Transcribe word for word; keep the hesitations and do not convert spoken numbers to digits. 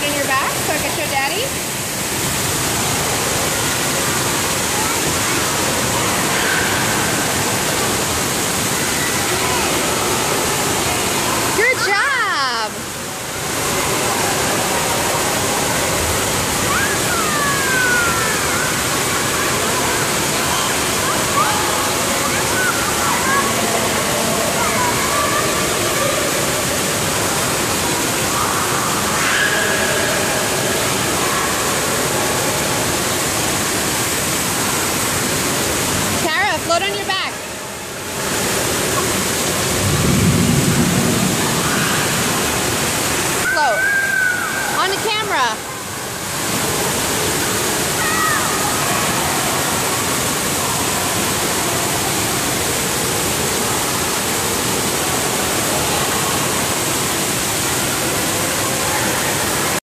float on your back so I can show Daddy? Good job! Tara, float on your back. Float. On the camera.